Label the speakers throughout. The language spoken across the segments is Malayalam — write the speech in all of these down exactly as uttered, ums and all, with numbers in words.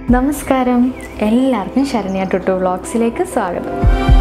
Speaker 1: നമസ്കാരം എല്ലാവർക്കും ശരണ്യ ടുട്ടു വ്ളോഗ്സിലേക്ക് സ്വാഗതം.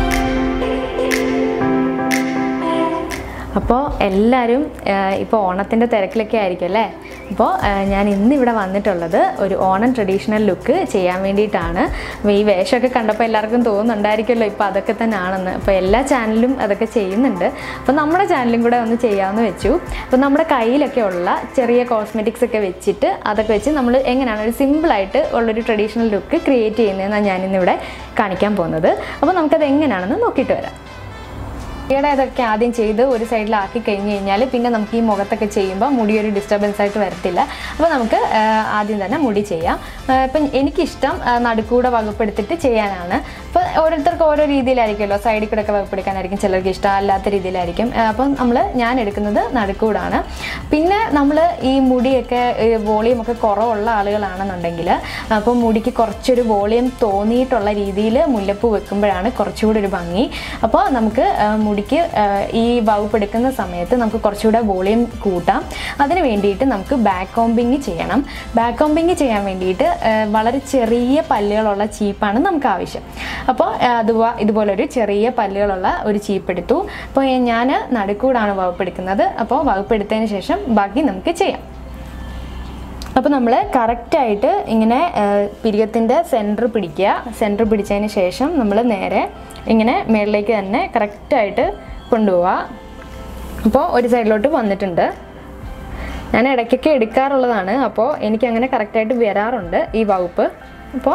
Speaker 1: അപ്പോൾ എല്ലാവരും ഇപ്പോൾ ഓണത്തിൻ്റെ തിരക്കിലൊക്കെ ആയിരിക്കും അല്ലേ. അപ്പോൾ ഞാൻ ഇന്നിവിടെ വന്നിട്ടുള്ളത് ഒരു ഓണം ട്രഡീഷണൽ ലുക്ക് ചെയ്യാൻ വേണ്ടിയിട്ടാണ്. അപ്പോൾ ഈ വേഷമൊക്കെ കണ്ടപ്പോൾ എല്ലാവർക്കും തോന്നുന്നുണ്ടായിരിക്കുമല്ലോ ഇപ്പോൾ അതൊക്കെ തന്നെ ആണെന്ന്. അപ്പോൾ എല്ലാ ചാനലും അതൊക്കെ ചെയ്യുന്നുണ്ട്. അപ്പോൾ നമ്മുടെ ചാനലും കൂടെ ഒന്ന് ചെയ്യാമെന്ന് വെച്ചു. അപ്പോൾ നമ്മുടെ കയ്യിലൊക്കെ ഉള്ള ചെറിയ കോസ്മെറ്റിക്സ് ഒക്കെ വെച്ചിട്ട് അതൊക്കെ വെച്ച് നമ്മൾ എങ്ങനെയാണ് ഒരു സിമ്പിളായിട്ട് ഉള്ളൊരു ട്രഡീഷണൽ ലുക്ക് ക്രിയേറ്റ് ചെയ്യുന്നതെന്നാണ് ഞാനിന്നിവിടെ കാണിക്കാൻ പോകുന്നത്. അപ്പോൾ നമുക്കത് എങ്ങനെയാണെന്ന് നോക്കിയിട്ട് വരാം. മുടിയുടെ ഇതൊക്കെ ആദ്യം ചെയ്ത് ഒരു സൈഡിലാക്കി കഴിഞ്ഞ് കഴിഞ്ഞാൽ പിന്നെ നമുക്ക് ഈ മുഖത്തൊക്കെ ചെയ്യുമ്പോൾ മുടി ഒരു ഡിസ്റ്റർബൻസ് ആയിട്ട് വരത്തില്ല. അപ്പോൾ നമുക്ക് ആദ്യം തന്നെ മുടി ചെയ്യാം. ഇപ്പം എനിക്കിഷ്ടം നടുക്കൂടെ വകുപ്പെടുത്തിട്ട് ചെയ്യാനാണ്. അപ്പോൾ ഓരോരുത്തർക്ക് ഓരോ രീതിയിലായിരിക്കുമല്ലോ, സൈഡിൽ കൂടെ ഒക്കെ വകുപ്പെടുക്കാനായിരിക്കും ചിലർക്ക് ഇഷ്ടം, അല്ലാത്ത രീതിയിലായിരിക്കും. അപ്പം നമ്മൾ ഞാൻ എടുക്കുന്നത് നടുക്കൂടാണ്. പിന്നെ നമ്മൾ ഈ മുടിയൊക്കെ വോളിയം ഒക്കെ കുറവുള്ള ആളുകളാണെന്നുണ്ടെങ്കിൽ അപ്പോൾ മുടിക്ക് കുറച്ചൊരു വോളിയം തോന്നിയിട്ടുള്ള രീതിയിൽ മുല്ലപ്പൂ വെക്കുമ്പോഴാണ് കുറച്ചുകൂടി ഒരു ഭംഗി. അപ്പോൾ നമുക്ക് മുടിക്ക് ഈ വകുപ്പെടുക്കുന്ന സമയത്ത് നമുക്ക് കുറച്ചുകൂടെ വോളിയം കൂട്ടാം. അതിന് വേണ്ടിയിട്ട് നമുക്ക് ബാക്ക് കോമ്പിങ് ചെയ്യണം. ബാക്ക് കോമ്പിങ് ചെയ്യാൻ വേണ്ടിയിട്ട് വളരെ ചെറിയ പല്ലുകളുള്ള ചീപ്പാണ് നമുക്ക് ആവശ്യം. അപ്പോൾ അതുപോലെ ഇതുപോലൊരു ചെറിയ പല്ലുകളുള്ള ഒരു ചീപ്പ് എടുത്തു. അപ്പോൾ ഞാൻ നടുക്കൂടാണ് വകുപ്പെടുക്കുന്നത്. അപ്പോൾ വകുപ്പെടുത്തതിന് ശേഷം ബാക്കി നമുക്ക് ചെയ്യാം. അപ്പോൾ നമ്മൾ കറക്റ്റായിട്ട് ഇങ്ങനെ പിരികത്തിൻ്റെ സെൻറ്റർ പിടിക്കുക. സെൻറ്റർ പിടിച്ചതിന് ശേഷം നമ്മൾ നേരെ ഇങ്ങനെ മേളിലേക്ക് തന്നെ കറക്റ്റായിട്ട് കൊണ്ടുപോവുക. അപ്പോൾ ഒരു സൈഡിലോട്ട് വന്നിട്ടുണ്ട്. ഞാൻ ഇടയ്ക്കൊക്കെ എടുക്കാറുള്ളതാണ്. അപ്പോൾ എനിക്കങ്ങനെ കറക്റ്റായിട്ട് വരാറുണ്ട് ഈ വകുപ്പ്. അപ്പോൾ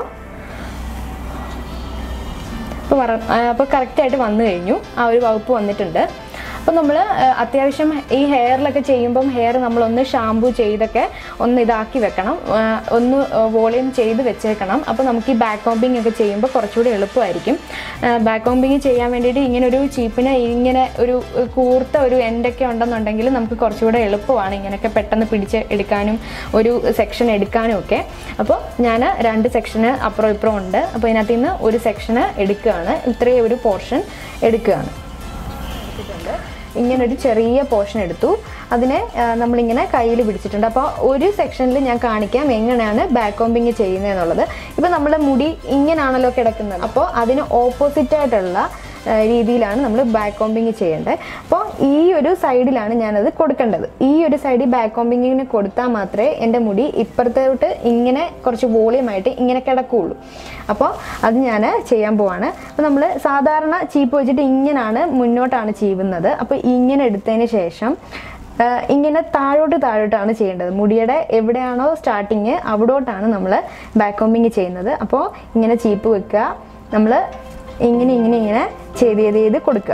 Speaker 1: അപ്പോൾ പറ അപ്പോൾ കറക്റ്റായിട്ട് വന്നു കഴിഞ്ഞു. ആ ഒരു വകുപ്പ് വന്നിട്ടുണ്ട്. അപ്പോൾ നമ്മൾ അത്യാവശ്യം ഈ ഹെയറിലൊക്കെ ചെയ്യുമ്പം ഹെയർ നമ്മളൊന്ന് ഷാമ്പൂ ചെയ്തൊക്കെ ഒന്ന് ഇതാക്കി വെക്കണം, ഒന്ന് വോളിയം ചെയ്ത് വെച്ചേക്കണം. അപ്പോൾ നമുക്ക് ഈ ബാക്ക് കോമ്പിങ് ഒക്കെ ചെയ്യുമ്പോൾ കുറച്ചുകൂടി എളുപ്പമായിരിക്കും. ബാക്ക് കോമ്പിങ് ചെയ്യാൻ വേണ്ടിയിട്ട് ഇങ്ങനെ ഒരു ചീപ്പിന് ഇങ്ങനെ ഒരു കൂർത്ത ഒരു എൻഡൊക്കെ ഉണ്ടെന്നുണ്ടെങ്കിൽ നമുക്ക് കുറച്ചുകൂടെ എളുപ്പമാണ് ഇങ്ങനെയൊക്കെ പെട്ടെന്ന് പിടിച്ച് എടുക്കാനും ഒരു സെക്ഷൻ എടുക്കാനും ഒക്കെ. അപ്പോൾ ഞാൻ രണ്ട് സെക്ഷന് അപ്പുറം ഇപ്പുറം ഉണ്ട്. അപ്പോൾ ഇതിനകത്ത് നിന്ന് ഒരു സെക്ഷന് എടുക്കുകയാണ്, ഇത്രയും ഒരു പോർഷൻ എടുക്കുകയാണ്. ഇങ്ങനൊരു ചെറിയ പോർഷൻ എടുത്തു. അതിനെ നമ്മളിങ്ങനെ കയ്യിൽ പിടിച്ചിട്ടുണ്ട്. അപ്പോൾ ഒരു സെക്ഷനിൽ ഞാൻ കാണിക്കാം എങ്ങനെയാണ് ബാക്ക് കോമ്പിങ് ചെയ്യുന്നതെന്നുള്ളത്. ഇപ്പോൾ നമ്മുടെ മുടി ഇങ്ങനെയാണല്ലോ കിടക്കുന്നത്. അപ്പോൾ അതിന് ഓപ്പോസിറ്റായിട്ടുള്ള രീതിയിലാണ് നമ്മൾ ബാക്ക് കോമ്പിങ് ചെയ്യേണ്ടത്. അപ്പോൾ ഈ ഒരു സൈഡിലാണ് ഞാനത് കൊടുക്കേണ്ടത്. ഈ ഒരു സൈഡിൽ ബാക്ക് കോമ്പിങ്ങിന് കൊടുത്താൽ മാത്രമേ എൻ്റെ മുടി ഇപ്പുറത്തോട്ട് ഇങ്ങനെ കുറച്ച് വോളിയമായിട്ട് ഇങ്ങനെ കിടക്കുകയുള്ളൂ. അപ്പോൾ അത് ഞാൻ ചെയ്യാൻ പോവാണ്. അപ്പോൾ നമ്മൾ സാധാരണ ചീപ്പ് വെച്ചിട്ട് ഇങ്ങനെയാണ് മുന്നോട്ടാണ് ചീവുന്നത്. അപ്പോൾ ഇങ്ങനെ എടുത്തതിന് ശേഷം ഇങ്ങനെ താഴോട്ട് താഴോട്ടാണ് ചെയ്യേണ്ടത്. മുടിയുടെ എവിടെയാണോ സ്റ്റാർട്ടിങ് അവിടോട്ടാണ് നമ്മൾ ബാക്ക് കോമ്പിങ് ചെയ്യുന്നത്. അപ്പോൾ ഇങ്ങനെ ചീപ്പ് വെക്കുക, നമ്മൾ ഇങ്ങനെ ഇങ്ങനെ ഇങ്ങനെ ചെയ്ത് ചെയ്ത് ചെയ്ത് കൊടുക്കുക.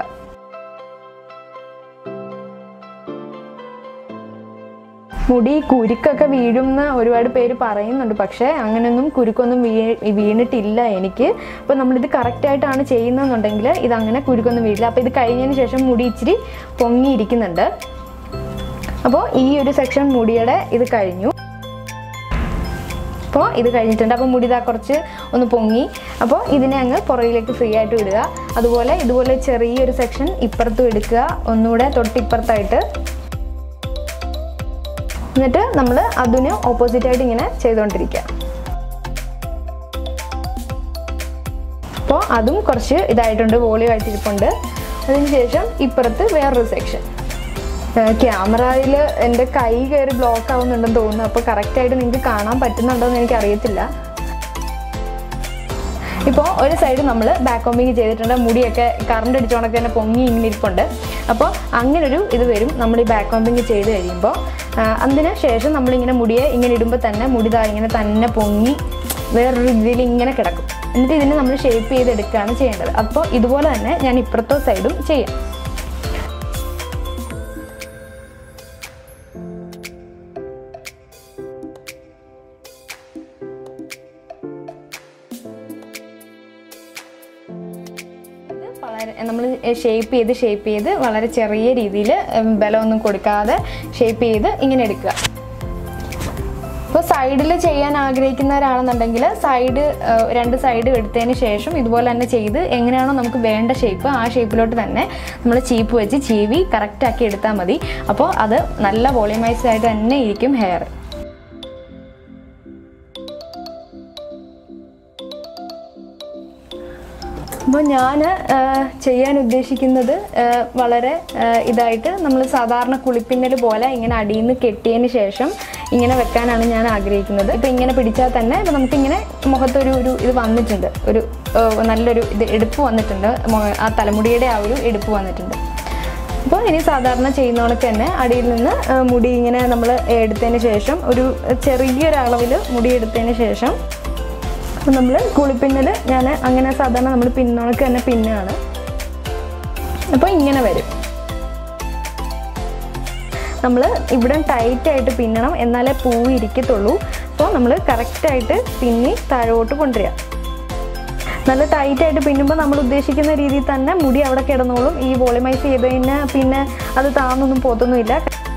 Speaker 1: മുടി കുരുക്കൊക്കെ വീഴുന്ന ഒരുപാട് പേര് പറയുന്നുണ്ട്. പക്ഷേ അങ്ങനെയൊന്നും കുരുക്കൊന്നും വീ വീണിട്ടില്ല എനിക്ക്. അപ്പോൾ നമ്മളിത് കറക്റ്റായിട്ടാണ് ചെയ്യുന്നതെന്നുണ്ടെങ്കിൽ ഇതങ്ങനെ കുരുക്കൊന്നും വീഴില്ല. അപ്പോൾ ഇത് കഴിഞ്ഞതിന് ശേഷം മുടി ഇച്ചിരി പൊങ്ങിയിരിക്കുന്നുണ്ട്. അപ്പോൾ ഈ ഒരു സെക്ഷൻ മുടിയുടെ ഇത് കഴിഞ്ഞു. അപ്പോൾ ഇത് കഴിഞ്ഞിട്ടുണ്ട്. അപ്പോൾ മുടി ഇതാ കുറച്ച് ഒന്ന് പൊങ്ങി. അപ്പോൾ ഇതിനെ അങ്ങ് പുറകിലേക്ക് ഫ്രീ ആയിട്ട് വിടുക. അതുപോലെ ഇതുപോലെ ചെറിയൊരു സെക്ഷൻ ഇപ്പുറത്തും എടുക്കുക, ഒന്നുകൂടെ തൊട്ടിപ്പുറത്തായിട്ട്. എന്നിട്ട് നമ്മൾ അതിന് ഓപ്പോസിറ്റായിട്ട് ഇങ്ങനെ ചെയ്തുകൊണ്ടിരിക്കുക. അപ്പോൾ അതും കുറച്ച് ഇതായിട്ടുണ്ട്, വോളിയം ആയിട്ടിരിപ്പുണ്ട്. അതിന് ശേഷം ഇപ്പുറത്ത് വേറൊരു സെക്ഷൻ. ക്യാമറയിൽ എൻ്റെ കൈ കയറി ബ്ലോക്ക് ആവുന്നുണ്ടെന്ന് തോന്നുന്നു. അപ്പോൾ കറക്റ്റായിട്ട് നിങ്ങൾക്ക് കാണാൻ പറ്റുന്നുണ്ടോ എന്ന് എനിക്കറിയത്തില്ല. ഇപ്പോൾ ഒരു സൈഡ് നമ്മൾ ബാക്ക് കോമ്പിങ് ചെയ്തിട്ടുണ്ട്. മുടിയൊക്കെ കറണ്ട് അടിച്ചോണൊക്കെ തന്നെ പൊങ്ങി ഇങ്ങനെ ഇരിപ്പുണ്ട്. അപ്പോൾ അങ്ങനൊരു ഇത് വരും നമ്മൾ ഈ ബാക്ക് കോമ്പിങ് ചെയ്ത് കഴിയുമ്പോൾ. അതിന് ശേഷം നമ്മളിങ്ങനെ മുടിയെ ഇങ്ങനെ ഇടുമ്പോൾ തന്നെ മുടി ഇതാ ഇങ്ങനെ തന്നെ പൊങ്ങി വേറൊരു രീതിയിൽ ഇങ്ങനെ കിടക്കും. എന്നിട്ട് ഇതിനെ നമ്മൾ ഷേപ്പ് ചെയ്തെടുക്കുകയാണ് ചെയ്യേണ്ടത്. അപ്പോൾ ഇതുപോലെ തന്നെ ഞാൻ ഇപ്പുറത്തെ സൈഡും ചെയ്യാം. വളരെ നമ്മൾ ഷേപ്പ് ചെയ്ത് ഷേപ്പ് ചെയ്ത് വളരെ ചെറിയ രീതിയിൽ ബലമൊന്നും കൊടുക്കാതെ ഷേപ്പ് ചെയ്ത് ഇങ്ങനെ എടുക്കുക. അപ്പോൾ സൈഡിൽ ചെയ്യാൻ ആഗ്രഹിക്കുന്നവരാണെന്നുണ്ടെങ്കിൽ സൈഡ് രണ്ട് സൈഡ് എടുത്തതിന് ശേഷം ഇതുപോലെ തന്നെ ചെയ്ത് എങ്ങനെയാണോ നമുക്ക് വേണ്ട ഷേപ്പ് ആ ഷേപ്പിലോട്ട് തന്നെ നമ്മൾ ചീപ്പ് വെച്ച് ചീവി കറക്റ്റാക്കി എടുത്താൽ മതി. അപ്പോൾ അത് നല്ല വോളിയമൈസ്ഡ് ആയിട്ട് തന്നെ ഇരിക്കും ഹെയർ. അപ്പോൾ ഞാൻ ചെയ്യാൻ ഉദ്ദേശിക്കുന്നത് വളരെ ഇതായിട്ട് നമ്മൾ സാധാരണ കുളിപ്പിന്നൽ പോലെ ഇങ്ങനെ അടിയിൽ നിന്ന് കെട്ടിയതിന് ശേഷം ഇങ്ങനെ വെക്കാനാണ് ഞാൻ ആഗ്രഹിക്കുന്നത്. ഇപ്പോൾ ഇങ്ങനെ പിടിച്ചാൽ തന്നെ ഇപ്പോൾ നമുക്കിങ്ങനെ മുഖത്തൊരു ഒരു ഇത് വന്നിട്ടുണ്ട്, ഒരു നല്ലൊരു ഇത് എടുപ്പ് വന്നിട്ടുണ്ട്, ആ തലമുടിയുടെ ആ ഒരു എടുപ്പ് വന്നിട്ടുണ്ട്. അപ്പോൾ ഇനി സാധാരണ ചെയ്യുന്നവർക്ക് തന്നെ അടിയിൽ നിന്ന് മുടി ഇങ്ങനെ നമ്മൾ എടുത്തതിന് ശേഷം ഒരു ചെറിയൊരളവിൽ മുടി എടുത്തതിന് ശേഷം നമ്മൾ കുളിപ്പിന്നൽ ഞാൻ അങ്ങനെ സാധാരണ നമ്മൾ പിന്നോണക്ക് തന്നെ പിന്നാണ്. അപ്പോൾ ഇങ്ങനെ വരും. നമ്മൾ ഇവിടെ ടൈറ്റായിട്ട് പിന്നണം, എന്നാലേ പൂവ് ഇരിക്കത്തുള്ളൂ. അപ്പോൾ നമ്മൾ കറക്റ്റായിട്ട് പിന്നി താഴോട്ട് കൊണ്ടുവരിക. നല്ല ടൈറ്റായിട്ട് പിന്നുമ്പോൾ നമ്മൾ ഉദ്ദേശിക്കുന്ന രീതിയിൽ തന്നെ മുടി അവിടെ കിടന്നോളും. ഈ വോളിമൈസ് ചെയ്ത് കഴിഞ്ഞാൽ പിന്നെ അത് താന്നൊന്നും പോത്തൊന്നുമില്ല.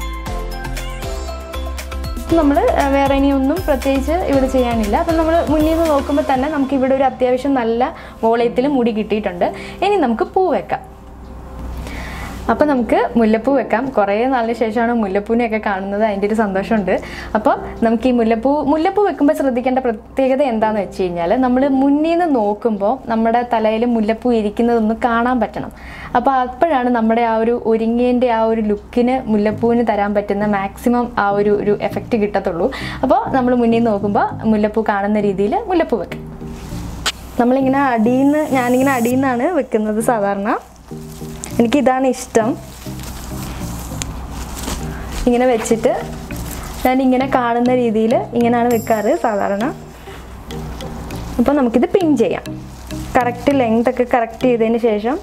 Speaker 1: നമ്മൾ വേറെ ഇനിയൊന്നും പ്രത്യേകിച്ച് ഇവിടെ ചെയ്യാനില്ല. അപ്പം നമ്മൾ മുന്നിൽ നിന്ന് നോക്കുമ്പോൾ തന്നെ നമുക്ക് ഇവിടെ ഒരു അത്യാവശ്യം നല്ല വോളിയത്തിൽ മുടി കിട്ടിയിട്ടുണ്ട്. ഇനി നമുക്ക് പൂ വെക്കാം. അപ്പോൾ നമുക്ക് മുല്ലപ്പൂ വെക്കാം. കുറേ നാളിന് ശേഷമാണ് മുല്ലപ്പൂവിനെയൊക്കെ കാണുന്നത്, അതിൻ്റെ ഒരു സന്തോഷമുണ്ട്. അപ്പോൾ നമുക്ക് ഈ മുല്ലപ്പൂ മുല്ലപ്പൂ വെക്കുമ്പോൾ ശ്രദ്ധിക്കേണ്ട പ്രത്യേകത എന്താണെന്ന് വെച്ച് കഴിഞ്ഞാൽ, നമ്മൾ മുന്നിൽ നിന്ന് നോക്കുമ്പോൾ നമ്മുടെ തലയിൽ മുല്ലപ്പൂ ഇരിക്കുന്നതൊന്ന് കാണാൻ പറ്റണം. അപ്പോൾ അപ്പോഴാണ് നമ്മുടെ ആ ഒരു ഒരുങ്ങിയതിൻ്റെ ആ ഒരു ലുക്കിന് മുല്ലപ്പൂവിന് തരാൻ പറ്റുന്ന മാക്സിമം ആ ഒരു ഒരു എഫക്റ്റ് കിട്ടത്തുള്ളൂ. അപ്പോൾ നമ്മൾ മുന്നിൽ നിന്ന് നോക്കുമ്പോൾ മുല്ലപ്പൂ കാണുന്ന രീതിയിൽ മുല്ലപ്പൂ വെക്കാം. നമ്മളിങ്ങനെ അടിയിൽ നിന്ന് ഞാനിങ്ങനെ അടിയിൽ നിന്നാണ് വെക്കുന്നത് സാധാരണ. എനിക്കിതാണ് ഇഷ്ടം. ഇങ്ങനെ വെച്ചിട്ട് ഞാനിങ്ങനെ കാണുന്ന രീതിയിൽ ഇങ്ങനെയാണ് വെക്കാറ് സാധാരണ. അപ്പോൾ നമുക്കിത് പിൻ ചെയ്യാം. കറക്റ്റ് ലെങ്ത് ഒക്കെ കറക്റ്റ് ചെയ്തതിന് ശേഷം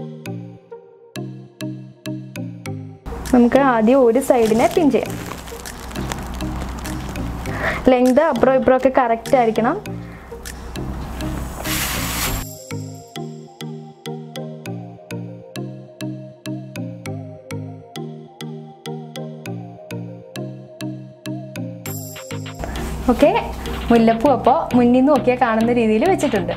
Speaker 1: നമുക്ക് ആദ്യം ഒരു സൈഡിനെ പിൻ ചെയ്യാം. ലെങ്ത് അപ്പുറം ഇപ്പുറം ഒക്കെ കറക്റ്റ് ആയിരിക്കണം. ഓക്കെ, മുല്ലപ്പൂ അപ്പോൾ മുന്നിൽ നിന്ന് നോക്കിയാൽ കാണുന്ന രീതിയിൽ വെച്ചിട്ടുണ്ട്.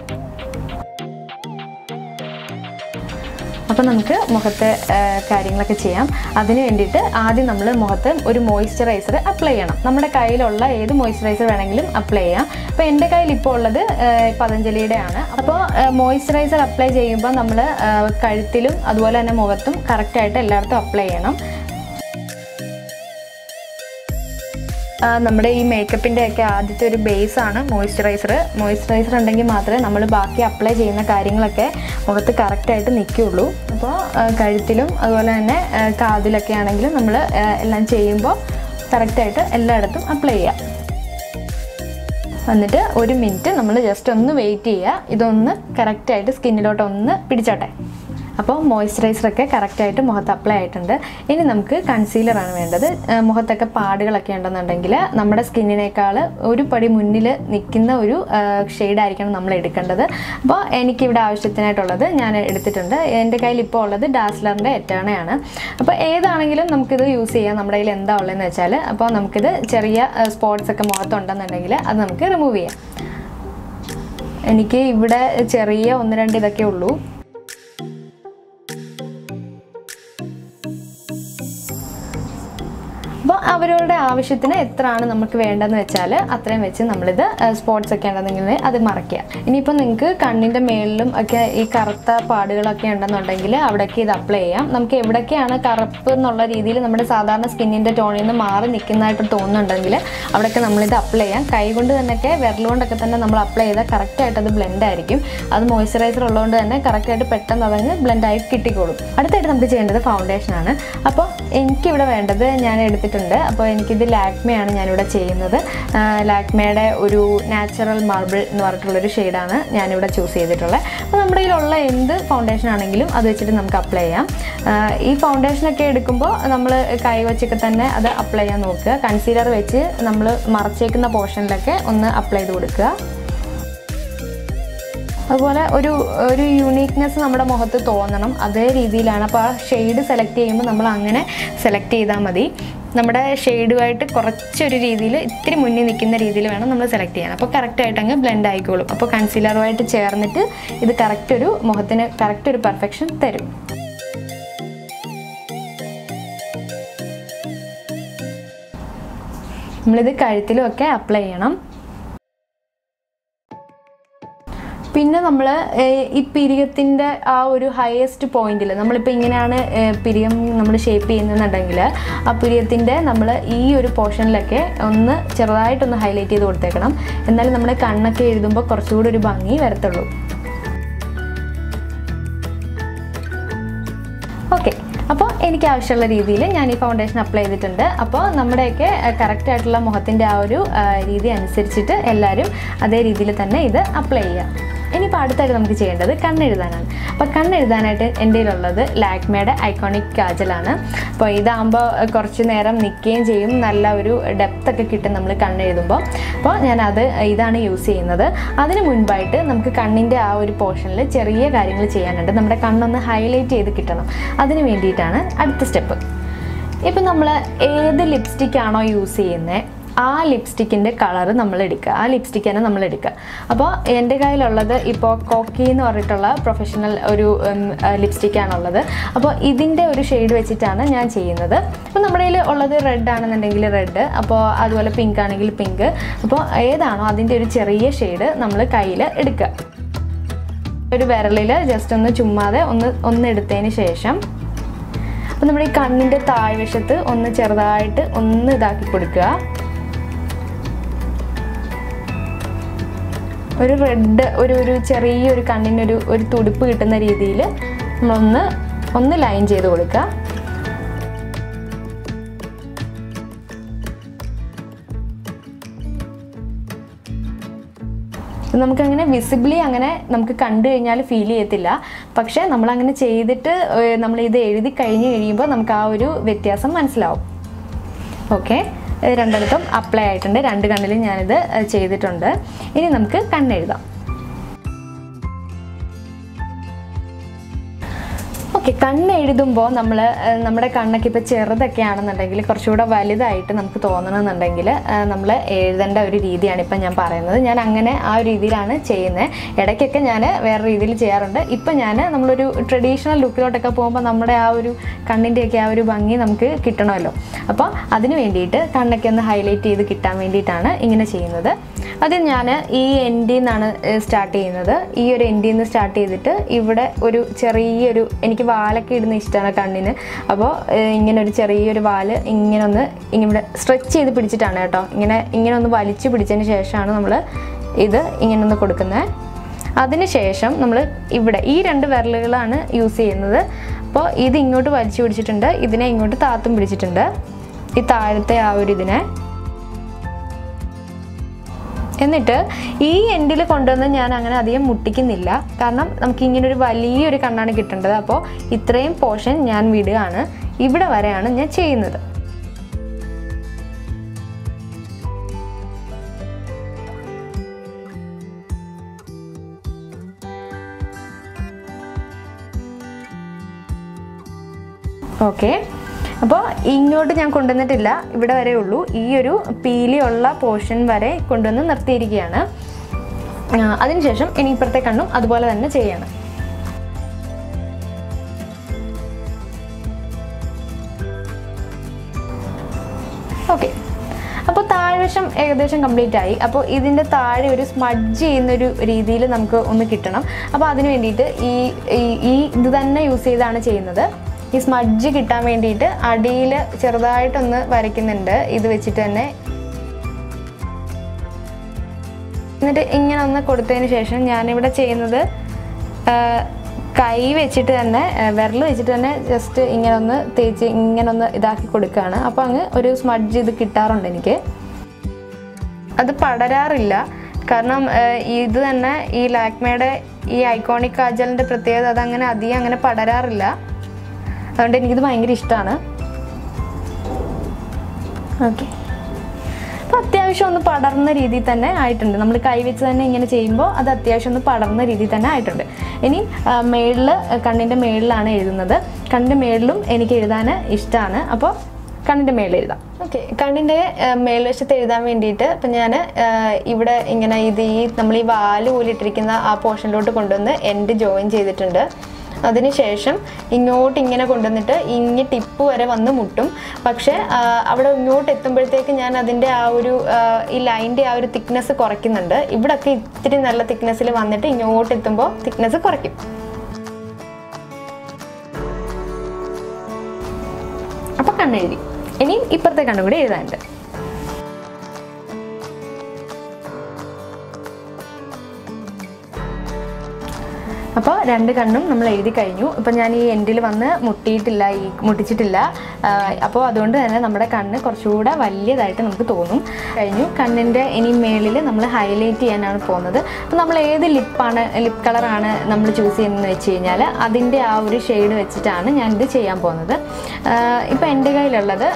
Speaker 1: അപ്പോൾ നമുക്ക് മുഖത്തെ കാര്യങ്ങളൊക്കെ ചെയ്യാം. അതിന് വേണ്ടിയിട്ട് ആദ്യം നമ്മൾ മുഖത്ത് ഒരു മോയ്സ്ചറൈസർ അപ്ലൈ ചെയ്യണം. നമ്മുടെ കയ്യിലുള്ള ഏത് മോയ്സ്ചറൈസർ വേണമെങ്കിലും അപ്ലൈ ചെയ്യാം. അപ്പോൾ എൻ്റെ കയ്യിൽ ഇപ്പോൾ ഉള്ളത് പതഞ്ജലിയുടെ ആണ്. അപ്പോൾ മോയ്സ്ചറൈസർ അപ്ലൈ ചെയ്യുമ്പോൾ നമ്മൾ കഴുത്തിലും അതുപോലെ തന്നെ മുഖത്തും കറക്റ്റായിട്ട് എല്ലായിടത്തും അപ്ലൈ ചെയ്യണം. നമ്മുടെ ഈ മേക്കപ്പിൻ്റെ ഒക്കെ ആദ്യത്തെ ഒരു ബേസാണ് മോയ്സ്ചറൈസർ. മോയ്സ്ചറൈസർ ഉണ്ടെങ്കിൽ മാത്രമേ നമ്മൾ ബാക്കി അപ്ലൈ ചെയ്യുന്ന കാര്യങ്ങളൊക്കെ മുഖത്ത് കറക്റ്റായിട്ട് നിൽക്കുകയുള്ളൂ. അപ്പോൾ കഴുത്തിലും അതുപോലെ തന്നെ കാതിലൊക്കെ ആണെങ്കിലും നമ്മൾ എല്ലാം ചെയ്യുമ്പോൾ കറക്റ്റായിട്ട് എല്ലായിടത്തും അപ്ലൈ ചെയ്യാം. എന്നിട്ട് ഒരു മിനിറ്റ് നമ്മൾ ജസ്റ്റ് ഒന്ന് വെയിറ്റ് ചെയ്യുക. ഇതൊന്ന് കറക്റ്റായിട്ട് സ്കിന്നിലോട്ട് ഒന്ന് പിടിച്ചോട്ടെ. അപ്പോൾ മോയ്സ്ചറൈസറൊക്കെ കറക്റ്റായിട്ട് മുഖത്ത് അപ്ലൈ ആയിട്ടുണ്ട്. ഇനി നമുക്ക് കൺസീലറാണ് വേണ്ടത്. മുഖത്തൊക്കെ പാടുകളൊക്കെ ഉണ്ടെന്നുണ്ടെങ്കിൽ നമ്മുടെ സ്കിന്നിനേക്കാൾ ഒരു പടി മുന്നിൽ നിൽക്കുന്ന ഒരു ഷെയ്ഡായിരിക്കണം നമ്മൾ എടുക്കേണ്ടത്. അപ്പോൾ എനിക്കിവിടെ ആവശ്യത്തിനായിട്ടുള്ളത് ഞാൻ എടുത്തിട്ടുണ്ട്. എൻ്റെ കയ്യിൽ ഇപ്പോൾ ഉള്ളത് ഡാസ്ലറിൻ്റെ എറ്റേണയാണ്. അപ്പോൾ ഏതാണെങ്കിലും നമുക്കിത് യൂസ് ചെയ്യാം. നമ്മുടെ കയ്യിൽ എന്താ ഉള്ളതെന്ന് വെച്ചാൽ. അപ്പോൾ നമുക്കിത് ചെറിയ സ്പോട്ട്സ് ഒക്കെ മുഖത്തുണ്ടെന്നുണ്ടെങ്കിൽ അത് നമുക്ക് റിമൂവ് ചെയ്യാം. എനിക്ക് ഇവിടെ ചെറിയ ഒന്ന് രണ്ട് ഇതൊക്കെ ഉള്ളൂ. അപ്പോൾ അവരവരുടെ ആവശ്യത്തിന് എത്രയാണ് നമുക്ക് വേണ്ടതെന്ന് വെച്ചാൽ അത്രയും വെച്ച് നമ്മളിത് സ്പോട്ട്സ് ഒക്കെ ഉണ്ടെന്നെങ്കിൽ അത് മറയ്ക്കുക. ഇനിയിപ്പോൾ നിങ്ങൾക്ക് കണ്ണിൻ്റെ മേളിലും ഒക്കെ ഈ കറുത്ത പാടുകളൊക്കെ ഉണ്ടെന്നുണ്ടെങ്കിൽ അവിടേക്ക് ഇത് അപ്ലൈ ചെയ്യാം. നമുക്ക് എവിടേക്കാണ് കറുപ്പ് എന്നുള്ള രീതിയിൽ നമ്മുടെ സാധാരണ സ്കിന്നിൻ്റെ ടോണിൽ നിന്ന് മാറി നിൽക്കുന്നതായിട്ട് തോന്നുന്നുണ്ടെങ്കിൽ അവിടെയൊക്കെ നമ്മളിത് അപ്ലൈ ചെയ്യാം. കൈ കൊണ്ട് തന്നെയൊക്കെ വിരലുകൊണ്ടൊക്കെ തന്നെ നമ്മൾ അപ്ലൈ ചെയ്താൽ കറക്റ്റായിട്ട് അത് ബ്ലെൻഡ് ആയിരിക്കും. അത് മോയ്സ്ചറൈസർ ഉള്ളതുകൊണ്ട് തന്നെ കറക്റ്റായിട്ട് പെട്ടെന്ന് അതങ്ങ് ബ്ലെൻഡായി കിട്ടിക്കോളും. അടുത്തായിട്ട് നമുക്ക് ചെയ്യേണ്ടത് ഫൗണ്ടേഷനാണ്. അപ്പോൾ എനിക്കിവിടെ വേണ്ടത് ഞാൻ എടുത്തിട്ടുണ്ട്. അപ്പോൾ എനിക്കിത് ലാക്മേയാണ് ഞാനിവിടെ ചെയ്യുന്നത്. ലാക്മേയുടെ ഒരു നാച്ചുറൽ മാർബിൾ എന്ന് പറഞ്ഞിട്ടുള്ളൊരു ഷെയ്ഡാണ് ഞാനിവിടെ ചൂസ് ചെയ്തിട്ടുള്ളത്. അപ്പോൾ നമ്മുടെ കയ്യിലുള്ള എന്ത് ഫൗണ്ടേഷൻ ആണെങ്കിലും അത് വെച്ചിട്ട് നമുക്ക് അപ്ലൈ ചെയ്യാം. ഈ ഫൗണ്ടേഷനൊക്കെ എടുക്കുമ്പോൾ നമ്മൾ കൈ വെച്ചൊക്കെ തന്നെ അത് അപ്ലൈ ചെയ്യാൻ നോക്കുക. കൺസീലർ വെച്ച് നമ്മൾ മറച്ചേക്കുന്ന പോർഷനിലൊക്കെ ഒന്ന് അപ്ലൈ ചെയ്ത് കൊടുക്കുക. അതുപോലെ ഒരു ഒരു യൂണീക്നെസ് നമ്മുടെ മുഖത്ത് തോന്നണം, അതേ രീതിയിലാണ്. അപ്പോൾ ആ ഷെയ്ഡ് സെലക്ട് ചെയ്യുമ്പോൾ നമ്മൾ അങ്ങനെ സെലക്ട് ചെയ്താൽ മതി. നമ്മുടെ ഷെയ്ഡുമായിട്ട് കുറച്ചൊരു രീതിയിൽ ഇത്തിരി മുന്നിൽ നിൽക്കുന്ന രീതിയിൽ വേണം നമ്മൾ സെലക്ട് ചെയ്യാൻ. അപ്പോൾ കറക്റ്റായിട്ട് അങ്ങ് ബ്ലെൻഡ് ആയിക്കോളും. അപ്പോൾ കൺസീലറുമായിട്ട് ചേർന്നിട്ട് ഇത് കറക്റ്റ് ഒരു മുഖത്തിന് കറക്റ്റ് ഒരു പെർഫെക്ഷൻ തരും. നമ്മളിത് കഴുത്തിലും ഒക്കെ അപ്ലൈ ചെയ്യണം. പിന്നെ നമ്മൾ ഈ പിരിയത്തിൻ്റെ ആ ഒരു ഹയസ്റ്റ് പോയിന്റിൽ നമ്മളിപ്പോൾ ഇങ്ങനെയാണ് പിരിയം നമ്മൾ ഷേപ്പ് ചെയ്യുന്നുണ്ടെങ്കിൽ ആ പിരിയത്തിൻ്റെ നമ്മൾ ഈ ഒരു പോർഷനിലൊക്കെ ഒന്ന് ചെറുതായിട്ടൊന്ന് ഹൈലൈറ്റ് ചെയ്ത് കൊടുത്തേക്കണം. എന്നാലും നമ്മുടെ കണ്ണൊക്കെ എഴുതുമ്പോൾ കുറച്ചുകൂടി ഒരു ഭംഗി വരത്തുള്ളൂ. ഓക്കെ, അപ്പോൾ എനിക്ക് ആവശ്യമുള്ള രീതിയിൽ ഞാൻ ഈ ഫൗണ്ടേഷൻ അപ്ലൈ ചെയ്തിട്ടുണ്ട്. അപ്പോൾ നമ്മുടെയൊക്കെ കറക്റ്റായിട്ടുള്ള മുഖത്തിൻ്റെ ആ ഒരു രീതി അനുസരിച്ചിട്ട് എല്ലാവരും അതേ രീതിയിൽ തന്നെ ഇത് അപ്ലൈ ചെയ്യുക. ഇനിയിപ്പോൾ അടുത്തായിട്ട് നമുക്ക് ചെയ്യേണ്ടത് കണ്ണെഴുതാനാണ്. അപ്പോൾ കണ്ണെഴുതാനായിട്ട് എൻ്റെ കയ്യിലുള്ളത് ലാക്മേയുടെ ഐക്കോണിക് കാജലാണ്. അപ്പോൾ ഇതാകുമ്പോൾ കുറച്ച് നേരം നിൽക്കുകയും ചെയ്യും, നല്ല ഒരു ഡെപ്തൊക്കെ കിട്ടും നമ്മൾ കണ്ണെഴുതുമ്പോൾ. അപ്പോൾ ഞാനത് ഇതാണ് യൂസ് ചെയ്യുന്നത്. അതിന് മുൻപായിട്ട് നമുക്ക് കണ്ണിൻ്റെ ആ ഒരു പോർഷനിൽ ചെറിയ കാര്യങ്ങൾ ചെയ്യാനുണ്ട്. നമ്മുടെ കണ്ണൊന്ന് ഹൈലൈറ്റ് ചെയ്ത് കിട്ടണം. അതിന് വേണ്ടിയിട്ടാണ് അടുത്ത സ്റ്റെപ്പ്. ഇപ്പം നമ്മൾ ഏത് ലിപ്സ്റ്റിക്കാണോ യൂസ് ചെയ്യുന്നത് ആ ലിപ്സ്റ്റിക്കിൻ്റെ കളറ് നമ്മൾ എടുക്കുക, ആ ലിപ്സ്റ്റിക്ക് തന്നെ നമ്മൾ എടുക്കുക. അപ്പോൾ എൻ്റെ കയ്യിലുള്ളത് ഇപ്പോൾ കോക്കി എന്ന് പറഞ്ഞിട്ടുള്ള പ്രൊഫഷണൽ ഒരു ലിപ്സ്റ്റിക്കാണുള്ളത്. അപ്പോൾ ഇതിൻ്റെ ഒരു ഷെയ്ഡ് വെച്ചിട്ടാണ് ഞാൻ ചെയ്യുന്നത്. അപ്പോൾ നമ്മുടെ കയ്യിൽ ഉള്ളത് റെഡ് ആണെന്നുണ്ടെങ്കിൽ റെഡ്, അപ്പോൾ അതുപോലെ പിങ്ക് ആണെങ്കിൽ പിങ്ക്. അപ്പോൾ ഏതാണോ അതിൻ്റെ ഒരു ചെറിയ ഷെയ്ഡ് നമ്മൾ കയ്യിൽ എടുക്കുക. ഒരു വിരലിൽ ജസ്റ്റ് ഒന്ന് ചുമ്മാതെ ഒന്ന് ഒന്ന് എടുത്തതിന് ശേഷം അപ്പോൾ നമ്മുടെ ഈ കണ്ണിൻ്റെ താഴ്വശത്ത് ഒന്ന് ചെറുതായിട്ട് ഒന്ന് ഇതാക്കി കൊടുക്കുക. ഒരു റെഡ് ഒരു ഒരു ചെറിയൊരു കണ്ണിനൊരു ഒരു തുടിപ്പ് കിട്ടുന്ന രീതിയിൽ നമ്മളൊന്ന് ഒന്ന് ലൈൻ ചെയ്ത് കൊടുക്കുക. നമുക്കങ്ങനെ വിസിബിളി അങ്ങനെ നമുക്ക് കണ്ടു കഴിഞ്ഞാൽ ഫീൽ ചെയ്യത്തില്ല. പക്ഷേ നമ്മളങ്ങനെ ചെയ്തിട്ട് നമ്മളിത് എഴുതി കഴിഞ്ഞ് കഴിയുമ്പോൾ നമുക്ക് ആ ഒരു വ്യത്യാസം മനസ്സിലാവും. ഓക്കെ, രണ്ടിടത്തും അപ്ലൈ ആയിട്ടുണ്ട്. രണ്ട് കണ്ണിലും ഞാനിത് ചെയ്തിട്ടുണ്ട്. ഇനി നമുക്ക് കണ്ണെഴുതാം. ഓക്കെ, കണ്ണെഴുതുമ്പോൾ നമ്മൾ നമ്മുടെ കണ്ണൊക്കെ ഇപ്പോൾ ചെറുതൊക്കെ ആണെന്നുണ്ടെങ്കിൽ കുറച്ചുകൂടെ വലുതായിട്ട് നമുക്ക് തോന്നണമെന്നുണ്ടെങ്കിൽ നമ്മൾ എഴുതേണ്ട ഒരു രീതിയാണ് ഇപ്പം ഞാൻ പറയുന്നത്. ഞാൻ അങ്ങനെ ആ ഒരു രീതിയിലാണ് ചെയ്യുന്നത്. ഇടയ്ക്കൊക്കെ ഞാൻ വേറെ രീതിയിൽ ചെയ്യാറുണ്ട്. ഇപ്പം ഞാൻ നമ്മളൊരു ട്രഡീഷണൽ ലുക്കിലോട്ടൊക്കെ പോകുമ്പോൾ നമ്മുടെ ആ ഒരു കണ്ണിൻ്റെയൊക്കെ ആ ഒരു ഭംഗി നമുക്ക് കിട്ടണമല്ലോ. അപ്പോൾ അതിന് വേണ്ടിയിട്ട് കണ്ണൊക്കെ ഒന്ന് ഹൈലൈറ്റ് ചെയ്ത് കിട്ടാൻ വേണ്ടിയിട്ടാണ് ഇങ്ങനെ ചെയ്യുന്നത്. അത് ഞാൻ ഈ എൻഡിൽ നിന്നാണ് സ്റ്റാർട്ട് ചെയ്യുന്നത്. ഈ ഒരു എൻഡിൽ നിന്ന് സ്റ്റാർട്ട് ചെയ്തിട്ട് ഇവിടെ ഒരു ചെറിയൊരു, എനിക്ക് വാലൊക്കെ ഇടുന്ന ഇഷ്ടമാണ് കണ്ണിന്. അപ്പോൾ ഇങ്ങനെ ഒരു ചെറിയൊരു വാല് ഇങ്ങനെ ഒന്ന് ഇങ്ങനെ സ്ട്രെച്ച് ചെയ്ത് പിടിച്ചിട്ടാണ് കേട്ടോ. ഇങ്ങനെ ഇങ്ങനെ ഒന്ന് വലിച്ചു പിടിച്ചതിന് ശേഷമാണ് നമ്മൾ ഇത് ഇങ്ങനെ ഒന്ന് കൊടുക്കുന്നത്. അതിന് ശേഷം നമ്മൾ ഇവിടെ ഈ രണ്ട് വിരലുകളാണ് യൂസ് ചെയ്യുന്നത്. അപ്പോൾ ഇത് ഇങ്ങോട്ട് വലിച്ചു പിടിച്ചിട്ടുണ്ട്, ഇതിനെ ഇങ്ങോട്ട് താത്തും പിടിച്ചിട്ടുണ്ട്, ഈ താഴത്തെ ആ ഒരു ഇതിനെ. എന്നിട്ട് ഈ എൻഡിൽ കൊണ്ടുവന്ന് ഞാൻ അങ്ങനെ അധികം മുട്ടിക്കുന്നില്ല, കാരണം നമുക്ക് ഇങ്ങനൊരു വലിയൊരു കണ്ണാണ് കിട്ടേണ്ടത്. അപ്പോൾ ഇത്രയും പോർഷൻ ഞാൻ വിടുകയാണ്. ഇവിടെ വരെയാണ് ഞാൻ ചെയ്യുന്നത്. ഓക്കെ, അപ്പോൾ ഇങ്ങോട്ട് ഞാൻ കൊണ്ടുവന്നിട്ടില്ല, ഇവിടെ വരെ ഉള്ളൂ. ഈ ഒരു പീലിയുള്ള പോർഷൻ വരെ കൊണ്ടുവന്ന് നിർത്തിയിരിക്കുകയാണ്. അതിനുശേഷം ഇനി ഇപ്പുറത്തെ കണ്ണും അതുപോലെ തന്നെ ചെയ്യണം. ഓക്കെ, അപ്പോൾ താഴ്വശം ഏകദേശം കംപ്ലീറ്റ് ആയി. അപ്പോൾ ഇതിൻ്റെ താഴെ ഒരു സ്മഡ്ജ് ചെയ്യുന്നൊരു രീതിയിൽ നമുക്ക് ഒന്ന് കിട്ടണം. അപ്പോൾ അതിന് വേണ്ടിയിട്ട് ഈ ഈ ഇത് തന്നെ യൂസ് ചെയ്താണ് ചെയ്യുന്നത്. ഈ സ്മഡ്ജ് കിട്ടാൻ വേണ്ടിയിട്ട് അടിയിൽ ചെറുതായിട്ടൊന്ന് വരയ്ക്കുന്നുണ്ട് ഇത് വെച്ചിട്ട് തന്നെ. എന്നിട്ട് ഇങ്ങനെ ഒന്ന് കൊടുത്തതിന് ശേഷം ഞാനിവിടെ ചെയ്യുന്നത് കൈ വെച്ചിട്ട് തന്നെ, വിരൽ വെച്ചിട്ട് തന്നെ ജസ്റ്റ് ഇങ്ങനെ ഒന്ന് തേച്ച് ഇങ്ങനെ ഒന്ന് ഇതാക്കി കൊടുക്കുകയാണ്. അപ്പോൾ അങ്ങ് ഒരു സ്മഡ്ജ് ഇത് കിട്ടാറുണ്ട് എനിക്ക്. അത് പടരാറില്ല, കാരണം ഇത് തന്നെ ഈ ലാക്മേയുടെ ഈ ഐക്കോണിക് കാജലിൻ്റെ പ്രത്യേകത അതങ്ങനെ അധികം അങ്ങനെ പടരാറില്ല. അതുകൊണ്ട് എനിക്കിത് ഭയങ്കര ഇഷ്ടമാണ്. ഓക്കെ, അപ്പോൾ അത്യാവശ്യം ഒന്ന് പടർന്ന രീതിയിൽ തന്നെ ആയിട്ടുണ്ട്. നമ്മൾ കൈ വെച്ച് തന്നെ ഇങ്ങനെ ചെയ്യുമ്പോൾ അത് അത്യാവശ്യം ഒന്ന് പടർന്ന രീതിയിൽ തന്നെ ആയിട്ടുണ്ട്. ഇനി മേളിൽ, കണ്ണിൻ്റെ മേളിലാണ് എഴുതുന്നത്. കണ്ണിൻ്റെ മേളിലും എനിക്ക് എഴുതാൻ ഇഷ്ടമാണ്. അപ്പോൾ കണ്ണിൻ്റെ മേളിൽ എഴുതാം. ഓക്കെ, കണ്ണിൻ്റെ മേൽവശത്ത് എഴുതാൻ വേണ്ടിയിട്ട് ഇപ്പം ഞാൻ ഇവിടെ ഇങ്ങനെ ഇത് ഈ നമ്മൾ ഈ വാല് പോലിട്ടിരിക്കുന്ന ആ പോർഷനിലോട്ട് കൊണ്ടുവന്ന് എൻഡ് ജോയിൻ ചെയ്തിട്ടുണ്ട്. അതിനുശേഷം ഇങ്ങോട്ട് ഇങ്ങനെ കൊണ്ടുവന്നിട്ട് ഇങ്ങ് ടിപ്പ് വരെ വന്ന് മുട്ടും. പക്ഷേ അവിടെ ഇങ്ങോട്ട് എത്തുമ്പോഴത്തേക്ക് ഞാൻ അതിൻ്റെ ആ ഒരു ഈ ലൈൻ്റെ ആ ഒരു തിക്നെസ് കുറയ്ക്കുന്നുണ്ട്. ഇവിടെയൊക്കെ ഇത്തിരി നല്ല തിക്നെസ്സിൽ വന്നിട്ട് ഇങ്ങോട്ട് എത്തുമ്പോൾ തിക്നെസ് കുറയ്ക്കും. അപ്പോൾ കണ്ണെഴുതി. ഇനി ഇപ്പുറത്തെ കണ്ണും കൂടി എഴുതാനുണ്ട്. അപ്പോൾ രണ്ട് കണ്ണും നമ്മൾ എഴുതി കഴിഞ്ഞു. ഇപ്പം ഞാൻ ഈ എൻഡിൽ വന്ന് മുട്ടിയിട്ടില്ല, ഈ മുട്ടിച്ചിട്ടില്ല. അപ്പോൾ അതുകൊണ്ട് തന്നെ നമ്മുടെ കണ്ണ് കുറച്ചുകൂടെ വലിയതായിട്ട് നമുക്ക് തോന്നും. കഴിഞ്ഞു. കണ്ണിൻ്റെ ഇനി മേളിൽ നമ്മൾ ഹൈലൈറ്റ് ചെയ്യാനാണ് പോകുന്നത്. അപ്പോൾ നമ്മൾ ഏത് ലിപ്പാണ് ലിപ്പ് കളറാണ് നമ്മൾ ചൂസ് ചെയ്യുന്നതെന്ന് വെച്ച് കഴിഞ്ഞാൽ അതിൻ്റെ ആ ഒരു ഷെയ്ഡ് വെച്ചിട്ടാണ് ഞാനിത് ചെയ്യാൻ പോകുന്നത്. ഇപ്പോൾ എൻ്റെ കയ്യിലുള്ളത്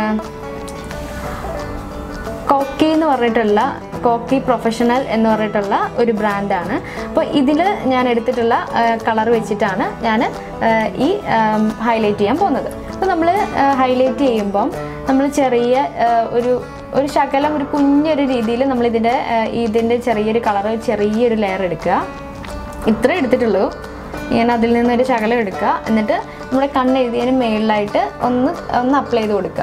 Speaker 1: കോക്കി എന്ന് പറഞ്ഞിട്ടുള്ള കോക്കി പ്രൊഫഷണൽ എന്ന് പറഞ്ഞിട്ടുള്ള ഒരു ബ്രാൻഡാണ്. അപ്പോൾ ഇതിൽ ഞാൻ എടുത്തിട്ടുള്ള കളർ വെച്ചിട്ടാണ് ഞാൻ ഈ ഹൈലൈറ്റ് ചെയ്യാൻ പോകുന്നത്. അപ്പോൾ നമ്മൾ ഹൈലൈറ്റ് ചെയ്യുമ്പം നമ്മൾ ചെറിയ ഒരു ഒരു ശകലം ഒരു കുഞ്ഞൊരു രീതിയിൽ നമ്മളിതിൻ്റെ ഇതിൻ്റെ ചെറിയൊരു കളർ ചെറിയൊരു ലെയർ എടുക്കുക. ഇത്ര എടുത്തിട്ടുള്ളൂ. ഞാൻ അതിൽ നിന്നൊരു ശകലം എടുക്കുക. എന്നിട്ട് നമ്മുടെ കണ്ണെഴുതിയതിന് മേളിലായിട്ട് ഒന്ന് ഒന്ന് അപ്ലൈ ചെയ്ത് കൊടുക്കുക.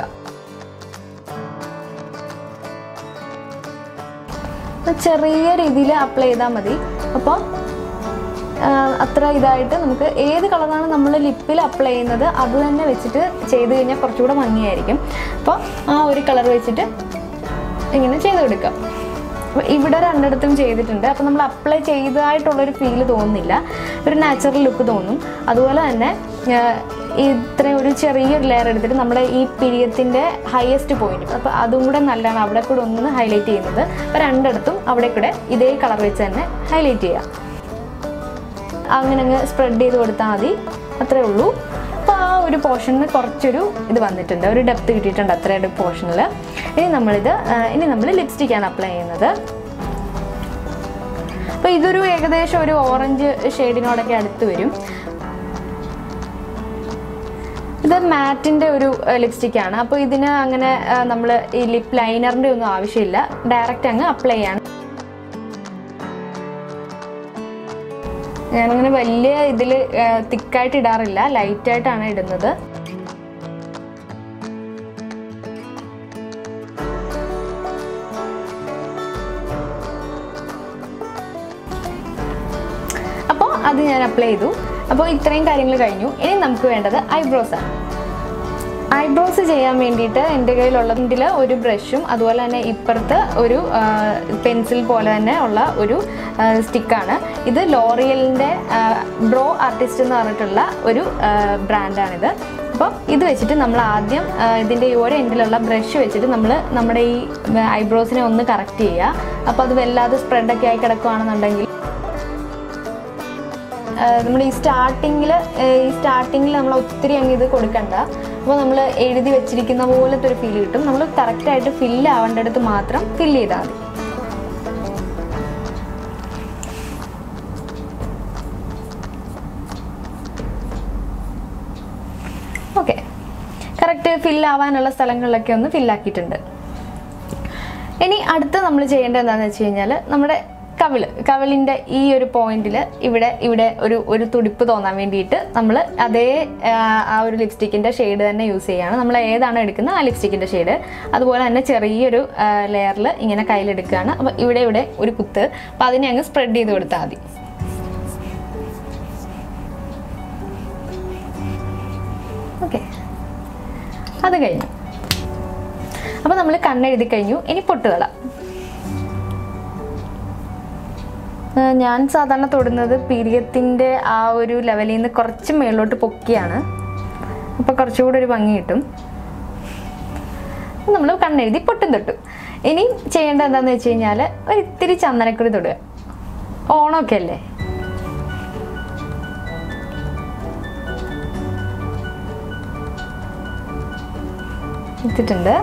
Speaker 1: ചെറിയ രീതിയിൽ അപ്ലൈ ചെയ്താൽ മതി. അപ്പോൾ അത്ര ഇതായിട്ട് നമുക്ക് ഏത് കളറാണ് നമ്മൾ ലിപ്പിൽ അപ്ലൈ ചെയ്യുന്നത് അത് തന്നെ വെച്ചിട്ട് ചെയ്ത് കഴിഞ്ഞാൽ കുറച്ചുകൂടെ ഭംഗിയായിരിക്കും. അപ്പോൾ ആ ഒരു കളർ വെച്ചിട്ട് ഇങ്ങനെ ചെയ്ത് കൊടുക്കുക. അപ്പോൾ ഇവിടെ രണ്ടിടത്തും ചെയ്തിട്ടുണ്ട്. അപ്പോൾ നമ്മൾ അപ്ലൈ ചെയ്തതായിട്ടുള്ളൊരു ഫീല് തോന്നുന്നില്ല, ഒരു നാച്ചുറൽ ലുക്ക് തോന്നും. അതുപോലെ തന്നെ ഇത്രയും ഒരു ചെറിയൊരു ലെയർ എടുത്തിട്ട് നമ്മുടെ ഈ പിരിയത്തിൻ്റെ ഹയസ്റ്റ് പോയിന്റ്, അപ്പോൾ അതും കൂടെ നല്ലതാണ് അവിടെ കൂടെ ഒന്ന് ഹൈലൈറ്റ് ചെയ്യുന്നത്. അപ്പോൾ രണ്ടിടത്തും അവിടെ കൂടെ ഇതേ കളർ വെച്ച് തന്നെ ഹൈലൈറ്റ് ചെയ്യാം. അങ്ങനെ അങ്ങ് സ്പ്രെഡ് ചെയ്ത് കൊടുത്താൽ മതി. അത്രേ ഉള്ളൂ. അപ്പോൾ ആ ഒരു പോർഷനിൽ കുറച്ചൊരു ഇത് വന്നിട്ടുണ്ട്, ഒരു ഡെപ്ത് കിട്ടിയിട്ടുണ്ട് അത്രയുടെ പോർഷനിൽ. ഇനി നമ്മളിത് ഇനി നമ്മൾ ലിപ്സ്റ്റിക്കാണ് അപ്ലൈ ചെയ്യുന്നത്. അപ്പോൾ ഇതൊരു ഏകദേശം ഒരു ഓറഞ്ച് ഷെയ്ഡിനോടൊക്കെ അടുത്ത് വരും. ഇത് മാറ്റിൻ്റെ ഒരു ലിപ്സ്റ്റിക്കാണ്. അപ്പോൾ ഇതിന് അങ്ങനെ നമ്മൾ ഈ ലിപ്പ് ലൈനറിൻ്റെ ഒന്നും ആവശ്യമില്ല, ഡയറക്റ്റ് അങ്ങ് അപ്ലൈ ചെയ്യാണ്. ഞാനങ്ങനെ വലിയ ഇതിൽ തിക്കായിട്ട് ഇടാറില്ല, ലൈറ്റായിട്ടാണ് ഇടുന്നത്. അപ്പോൾ അത് ഞാൻ അപ്ലൈ ചെയ്തു. അപ്പോൾ ഇത്രയും കാര്യങ്ങൾ കഴിഞ്ഞു. ഇനി നമുക്ക് വേണ്ടത് ഐബ്രോസാണ്. ഐബ്രോസ് ചെയ്യാൻ വേണ്ടിയിട്ട് എൻ്റെ കയ്യിലുള്ളതിൽ ഒരു ബ്രഷും അതുപോലെ തന്നെ ഇപ്പുറത്ത് ഒരു പെൻസിൽ പോലെ തന്നെ ഉള്ള ഒരു സ്റ്റിക്കാണ്. ഇത് ലോറിയലിൻ്റെ ബ്രോ ആർട്ടിസ്റ്റ് എന്ന് പറഞ്ഞിട്ടുള്ള ഒരു ബ്രാൻഡാണിത്. അപ്പോൾ ഇത് വെച്ചിട്ട് നമ്മൾ ആദ്യം ഇതിൻ്റെ ഈ ഒരു എൻഡിലുള്ള ബ്രഷ് വെച്ചിട്ട് നമ്മൾ നമ്മുടെ ഈ ഐബ്രോസിനെ ഒന്ന് കറക്റ്റ് ചെയ്യുക. അപ്പോൾ അത് വല്ലാതെ സ്പ്രെഡൊക്കെ ആയി കിടക്കുകയാണെന്നുണ്ടെങ്കിൽ നമ്മൾ ഈ സ്റ്റാർട്ടിങ്ങിൽ ഈ സ്റ്റാർട്ടിങ്ങിൽ നമ്മൾ ഒത്തിരി അങ്ങ് ഇത് കൊടുക്കണ്ട. അപ്പോൾ നമ്മൾ എഴുതി വെച്ചിരിക്കുന്ന പോലത്തെ ഒരു ഫീൽ കിട്ടും. നമ്മൾ കറക്റ്റായിട്ട് ഫില്ല് ആവേണ്ടടുത്ത് മാത്രം ഫില്ല് ചെയ്താൽ മതി. ഓക്കെ, കറക്റ്റ് ഫില്ലാവാനുള്ള സ്ഥലങ്ങളിലൊക്കെ ഒന്ന് ഫില്ലാക്കിയിട്ടുണ്ട്. ഇനി അടുത്ത് നമ്മൾ ചെയ്യേണ്ടത് എന്താണെന്ന് വെച്ച് കഴിഞ്ഞാൽ നമ്മുടെ കവിള് കവിളിൻ്റെ ഈ ഒരു പോയിന്റിൽ ഇവിടെ ഇവിടെ ഒരു ഒരു തുടിപ്പ് തോന്നാൻ വേണ്ടിയിട്ട് നമ്മൾ അതേ ആ ഒരു ലിപ്സ്റ്റിക്കിൻ്റെ ഷെയ്ഡ് തന്നെ യൂസ് ചെയ്യുകയാണ്. നമ്മൾ ഏതാണ് എടുക്കുന്നത് ആ ലിപ്സ്റ്റിക്കിൻ്റെ ഷെയ്ഡ് അതുപോലെ തന്നെ ചെറിയൊരു ലെയറിൽ ഇങ്ങനെ കയ്യിലെടുക്കുകയാണ്. അപ്പോൾ ഇവിടെ ഇവിടെ ഒരു കുത്ത്, അപ്പോൾ അതിനെ അങ്ങ് സ്പ്രെഡ് ചെയ്ത് കൊടുത്താൽ മതി. ഓക്കെ, അത് കഴിഞ്ഞു. അപ്പോൾ നമ്മൾ കണ്ണെഴുതി കഴിഞ്ഞു. ഇനി പൊട്ടുതള. ഞാൻ സാധാരണ തൊടുന്നത് പീരിയത്തിൻ്റെ ആ ഒരു ലെവലിൽ നിന്ന് കുറച്ച് മേളിലോട്ട് പൊക്കിയാണ്. അപ്പോൾ കുറച്ചുകൂടി ഒരു ഭംഗി കിട്ടും. നമ്മൾ കണ്ണെഴുതി പൊട്ടും തൊട്ടു. ഇനി ചെയ്യേണ്ടത് എന്താണെന്ന് വെച്ച് കഴിഞ്ഞാൽ ഒരു ഇത്തിരി ചന്ദനക്കുറി തൊടുക. ഓണമൊക്കെ അല്ലേ, ഇട്ടിട്ടുണ്ട്.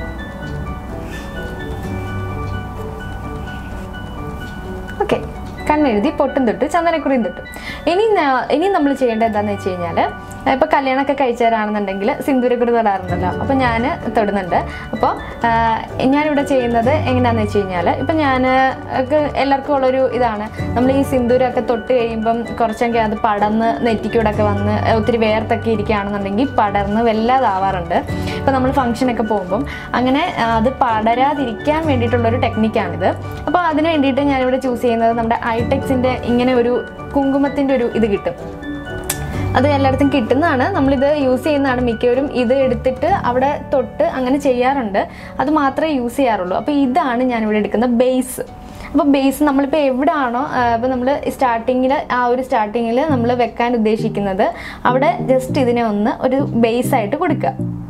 Speaker 1: ഓക്കെ, കണ്ണെഴുതി പൊട്ടും തൊട്ട് ചന്ദനക്കുറിയും തൊട്ട്. ഇനി ഇനി നമ്മൾ ചെയ്യേണ്ടത് എന്താണെന്ന് വെച്ച് കഴിഞ്ഞാൽ, ഇപ്പോൾ കല്യാണമൊക്കെ കഴിച്ചവരാണെന്നുണ്ടെങ്കിൽ സിന്ദൂരക്കുറി തൊടാറുണ്ടല്ലോ. അപ്പോൾ ഞാൻ തൊടുന്നുണ്ട്. അപ്പോൾ ഞാനിവിടെ ചെയ്യുന്നത് എങ്ങനെയാണെന്ന് വെച്ച് കഴിഞ്ഞാൽ, ഇപ്പം ഞാൻ എല്ലാവർക്കും ഉള്ളൊരു ഇതാണ്, നമ്മൾ ഈ സിന്ദൂരമൊക്കെ തൊട്ട് കഴിയുമ്പം കുറച്ചൊക്കെ അത് പടർന്ന് നെറ്റിക്കൂടൊക്കെ വന്ന് ഒത്തിരി വേർത്തൊക്കെ ഇരിക്കുകയാണെന്നുണ്ടെങ്കിൽ പടർന്ന് വല്ലാതാവാറുണ്ട്. ഇപ്പോൾ നമ്മൾ ഫംഗ്ഷനൊക്കെ പോകുമ്പം അങ്ങനെ അത് പടരാതിരിക്കാൻ വേണ്ടിയിട്ടുള്ളൊരു ടെക്നിക്കാണിത്. അപ്പോൾ അതിന് വേണ്ടിയിട്ട് ഞാനിവിടെ ചൂസ് ചെയ്യുന്നത് നമ്മുടെ ഐടെക്സിൻ്റെ ഇങ്ങനെ ഒരു കുങ്കുമത്തിൻ്റെ ഒരു ഇത് കിട്ടും. അത് എല്ലായിടത്തും കിട്ടുന്നതാണ്, നമ്മളിത് യൂസ് ചെയ്യുന്നതാണ് മിക്കവരും. ഇത് എടുത്തിട്ട് അവിടെ തൊട്ട് അങ്ങനെ ചെയ്യാറുണ്ട്, അത് മാത്രമേ യൂസ് ചെയ്യാറുള്ളൂ. അപ്പോൾ ഇതാണ് ഞാനിവിടെ എടുക്കുന്ന ബേസ്. അപ്പോൾ ബേസ് നമ്മളിപ്പോൾ എവിടെയാണോ ഇപ്പോൾ നമ്മൾ സ്റ്റാർട്ടിങ്ങിൽ ആ ഒരു സ്റ്റാർട്ടിങ്ങിൽ നമ്മൾ വെക്കാൻ ഉദ്ദേശിക്കുന്നത് അവിടെ ജസ്റ്റ് ഇതിനെ ഒന്ന് ഒരു ബേസായിട്ട് കൊടുക്കുക.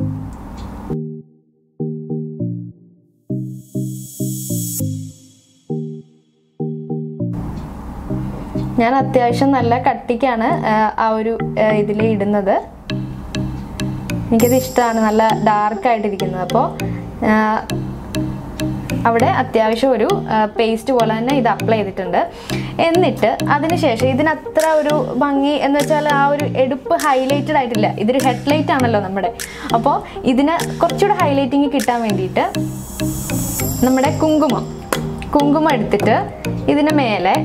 Speaker 1: ഞാൻ അത്യാവശ്യം നല്ല കട്ടിക്കാണ് ആ ഒരു ഇതിൽ ഇടുന്നത്. എനിക്കത് ഇഷ്ടമാണ്, നല്ല ഡാർക്കായിട്ടിരിക്കുന്നത്. അപ്പോൾ അവിടെ അത്യാവശ്യം ഒരു പേസ്റ്റ് പോലെ തന്നെ ഇത് അപ്ലൈ ചെയ്തിട്ടുണ്ട്. എന്നിട്ട് അതിന് ശേഷം ഇതിനത്ര ഒരു ഭംഗി എന്ന് വെച്ചാൽ ആ ഒരു എടുപ്പ് ഹൈലൈറ്റഡ് ആയിട്ടില്ല. ഇതൊരു ഹെഡ്ലൈറ്റ് ആണല്ലോ നമ്മുടെ. അപ്പോൾ ഇതിന് കുറച്ചുകൂടെ ഹൈലൈറ്റിങ് കിട്ടാൻ വേണ്ടിയിട്ട് നമ്മുടെ കുങ്കുമം കുങ്കുമം എടുത്തിട്ട് ഇതിന് മേലെ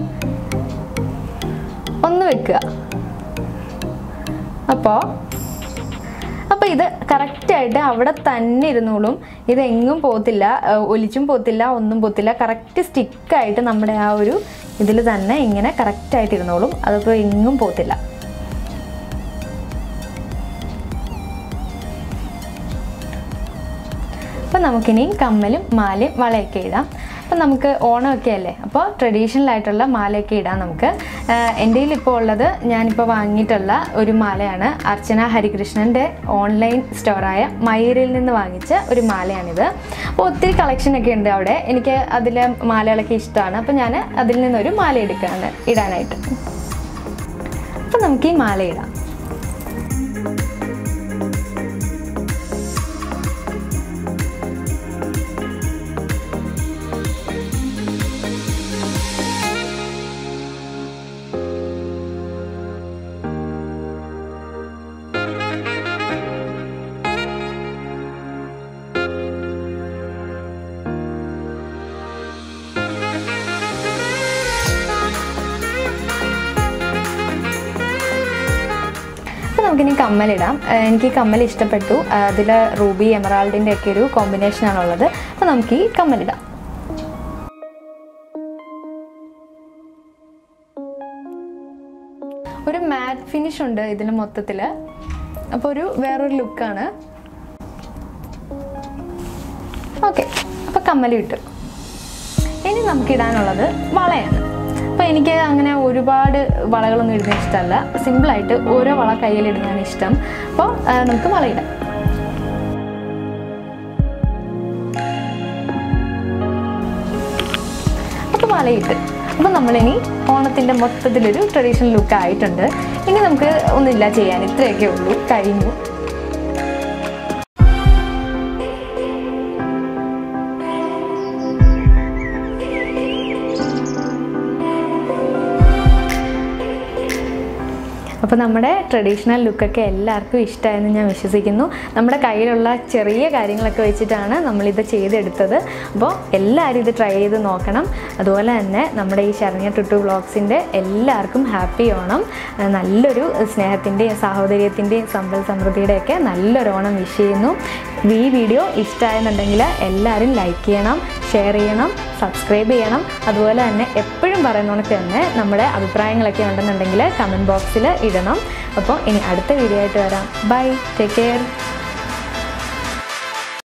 Speaker 1: ഒന്ന് വെക്കുക. അപ്പോൾ അപ്പോൾ ഇത് കറക്റ്റായിട്ട് അവിടെ തന്നെ ഇരുന്നോളും. ഇതെങ്ങും പോകത്തില്ല, ഒലിച്ചും പോകത്തില്ല, ഒന്നും പോകത്തില്ല. കറക്റ്റ് സ്റ്റിക്കായിട്ട് നമ്മുടെ ആ ഒരു ഇതിൽ തന്നെ ഇങ്ങനെ കറക്റ്റായിട്ട് ഇരുന്നോളും. അതിപ്പോൾ എങ്ങും പോകത്തില്ല. അപ്പോൾ നമുക്കിനി കമ്മലും മാലയും വളയൊക്കെ ഇടാം. അപ്പം നമുക്ക് ഓണമൊക്കെ അല്ലേ, അപ്പോൾ ട്രഡീഷണൽ ആയിട്ടുള്ള മാലയൊക്കെ ഇടാം നമുക്ക്. എൻ്റെ കയ്യിൽ ഇപ്പോൾ ഉള്ളത് ഞാനിപ്പോൾ വാങ്ങിയിട്ടുള്ള ഒരു മാലയാണ്. അർച്ചന ഹരികൃഷ്ണൻ്റെ ഓൺലൈൻ സ്റ്റോറായ മയൂരിൽ നിന്ന് വാങ്ങിച്ച ഒരു മാലയാണിത്. അപ്പോൾ ഒത്തിരി കളക്ഷനൊക്കെ ഉണ്ട് അവിടെ. എനിക്ക് അതിലെ മാലകളൊക്കെ ഇഷ്ടമാണ്. അപ്പോൾ ഞാൻ അതിൽ നിന്നൊരു മാല എടുക്കുകയാണ് ഇടാനായിട്ട്. അപ്പോൾ നമുക്ക് ഈ മാല ഇടാം. നമുക്കിനി കമ്മലിടാം. എനിക്ക് ഈ കമ്മൽ ഇഷ്ടപ്പെട്ടു. അതിൽ റൂബി എമറാൾഡിൻ്റെ ഒക്കെ ഒരു കോമ്പിനേഷനാണുള്ളത്. അപ്പോൾ നമുക്ക് ഈ കമ്മലിടാം. ഒരു മാറ്റ് ഫിനിഷ് ഉണ്ട് ഇതിന് മൊത്തത്തിൽ. അപ്പോൾ ഒരു വേറൊരു ലുക്കാണ്. ഓക്കെ, അപ്പോൾ കമ്മൽ ഇട്ടു. ഇനി നമുക്കിടാനുള്ളത് വളയാണ്. അപ്പോൾ എനിക്ക് അങ്ങനെ ഒരുപാട് വളകളൊന്നും ഇടുന്ന ഇഷ്ടമല്ല. സിമ്പിളായിട്ട് ഓരോ വള കയ്യിലിടുന്നതാണ് ഇഷ്ടം. അപ്പോൾ നമുക്ക് വളയിടാം. അപ്പോൾ വളയിട്ട് അപ്പോൾ നമ്മളിനി ഓണത്തിൻ്റെ മൊത്തത്തിലൊരു ട്രഡീഷണൽ ലുക്ക് ആയിട്ടുണ്ട്. ഇനി നമുക്ക് ഒന്നുമില്ല ചെയ്യാൻ, ഇത്രയൊക്കെ ഉള്ളൂ, കഴിഞ്ഞു. അപ്പോൾ നമ്മുടെ ട്രഡീഷണൽ ലുക്കൊക്കെ എല്ലാവർക്കും ഇഷ്ടമായെന്ന് ഞാൻ വിശ്വസിക്കുന്നു. നമ്മുടെ കയ്യിലുള്ള ചെറിയ കാര്യങ്ങളൊക്കെ വെച്ചിട്ടാണ് നമ്മളിത് ചെയ്തെടുത്തത്. അപ്പോൾ എല്ലാവരും ഇത് ട്രൈ ചെയ്ത് നോക്കണം. അതുപോലെ തന്നെ നമ്മുടെ ഈ ശരണ്യ ടുട്ടു വ്ളോഗ്സിൻ്റെ എല്ലാവർക്കും ഹാപ്പി ഓണം. നല്ലൊരു സ്നേഹത്തിൻ്റെയും സാഹോദര്യത്തിൻ്റെയും സമ്പൽ സമൃദ്ധിയുടെയൊക്കെ നല്ലൊരു ഓണം വിഷ് ചെയ്യുന്നു. ഈ വീഡിയോ ഇഷ്ടമായെന്നുണ്ടെങ്കിൽ എല്ലാവരും ലൈക്ക് ചെയ്യണം, ഷെയർ ചെയ്യണം, സബ്സ്ക്രൈബ് ചെയ്യണം. അതുപോലെ തന്നെ എപ്പോഴും പറയുന്നവർക്ക് തന്നെ നമ്മുടെ അഭിപ്രായങ്ങളൊക്കെ ഉണ്ടെന്നുണ്ടെങ്കിൽ കമൻറ്റ് ബോക്സിൽ ഇടണം. അപ്പോൾ ഇനി അടുത്ത വീഡിയോ ആയിട്ട് വരാം. Bye, take care.